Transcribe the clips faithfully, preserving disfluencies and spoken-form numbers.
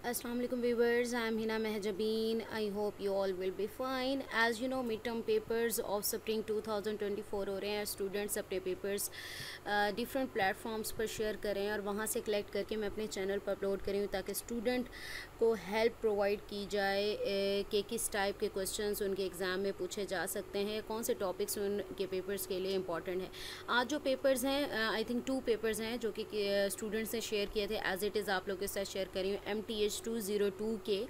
Assalamu alaikum viewers, I am Hina Mehjabeen. I hope you all will be fine. As you know, midterm papers of spring twenty twenty-four हो रहे हैं. Students अपने papers different platforms पर share करें और वहाँ से collect करके मैं अपने चैनल पर अपलोड करी हूँ ताकि स्टूडेंट को हेल्प प्रोवाइड की जाए कि किस टाइप के क्वेश्चंस उनके एग्ज़ाम में पूछे जा सकते हैं, कौन से टॉपिक्स उनके पेपर्स के लिए इंपॉर्टेंट है. आज जो पेपर्स हैं, आई थिंक टू पेपर्स हैं जो कि स्टूडेंट्स ने शेयर किए थे. एज इट इज़ आप लोगों के साथ शेयर करी हूँ M T H two zero two के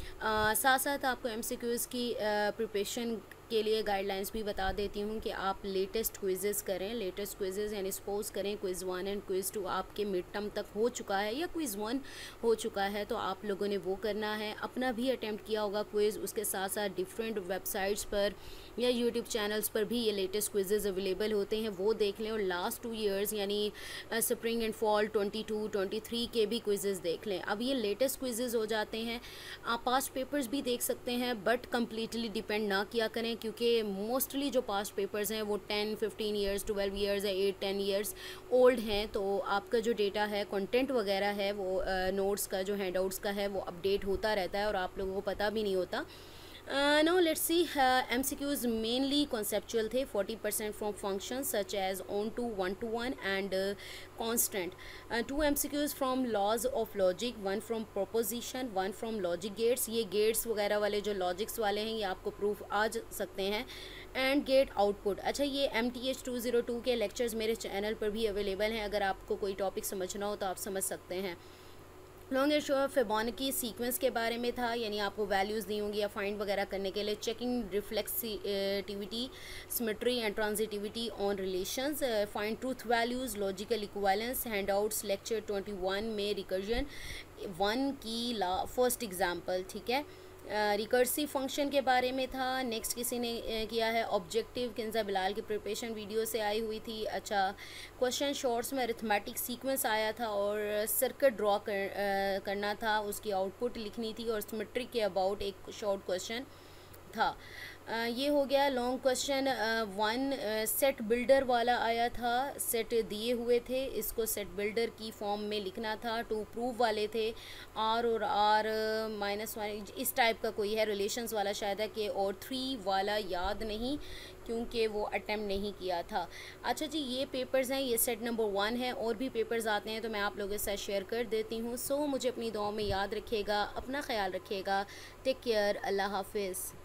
आ, साथ साथ आपको एम सी क्यूज़ की प्रिपरेशन के लिए गाइडलाइंस भी बता देती हूँ कि आप लेटेस्ट क्विज़ेस करें. लेटेस्ट क्विज़ेस यानी सपोज करें quiz one and quiz two आपके मिड टर्म तक हो चुका है या क्विज़ वन हो चुका है तो आप लोगों ने वो करना है. अपना भी अटैम्प्ट किया होगा क्विज़, उसके साथ साथ डिफरेंट वेबसाइट्स पर या यूट्यूब चैनल्स पर भी ये लेटेस्ट क्विज़ेस अवेलेबल होते हैं, वो देख लें. और लास्ट टू ईयर्स यानी spring and fall twenty two twenty three के भी क्विज़ेस देख लें. अब ये लेटेस्ट क्विज़ेस हो जाते हैं. आप पास्ट पेपर्स भी देख सकते हैं बट कम्प्लीटली डिपेंड ना किया करें क्योंकि मोस्टली जो पास्ट पेपर्स हैं वो ten fifteen years twelve years या एट टेन ईयर्स ओल्ड हैं. तो आपका जो डेटा है, कंटेंट वगैरह है, वो नोट्स uh, का जो हैंडआउट्स का है वो अपडेट होता रहता है और आप लोगों को पता भी नहीं होता. Uh, now let's see. uh, M C Qs mainly conceptual थे. forty percent from functions such as on to, one to one and uh, constant. uh, two M C Qs from laws of logic, one from proposition, one from logic gates. ये gates वगैरह वाले जो logics वाले हैं ये आपको proof आ सकते हैं. And get output. अच्छा, ये M T H two zero two के लेक्चर्स मेरे चैनल पर भी अवेलेबल हैं. अगर आपको कोई टॉपिक समझना हो तो आप समझ सकते हैं. Long and short Fibonacci sequence के बारे में था, यानी आपको वैल्यूज़ दी होंगी या फाइंड वगैरह करने के लिए. Checking reflexivity, symmetry and transitivity on relations, find truth values, logical equivalence. Handouts lecture twenty one में रिकर्जन वन की ला फर्स्ट एग्जाम्पल. ठीक है. रिकर्सिव uh, फंक्शन के बारे में था. नेक्स्ट किसी ने uh, किया है ऑब्जेक्टिव, किन्जा बिलाल की प्रिपरेशन वीडियो से आई हुई थी. अच्छा, क्वेश्चन शॉर्ट्स में अरिथमेटिक सीक्वेंस आया था और सर्किट ड्रॉ कर, uh, करना था, उसकी आउटपुट लिखनी थी और सिमेट्री के अबाउट एक शॉर्ट क्वेश्चन था. Uh, ये हो गया long question one. Set builder वाला आया था, सेट दिए हुए थे, इसको सेट बिल्डर की फॉर्म में लिखना था. टू प्रूव वाले थे, आर और आर माइनस वन इस टाइप का कोई है. रिलेशंस वाला शायद है कि, और थ्री वाला याद नहीं क्योंकि वो अटैम्प्ट नहीं किया था. अच्छा जी, ये पेपर्स हैं, ये सेट नंबर वन है. और भी पेपर्स आते हैं तो मैं आप लोगों के साथ शेयर कर देती हूँ. सो मुझे अपनी दुआओं में याद रखिएगा, अपना ख्याल रखिएगा. Take care. अल्लाह हाफिज़.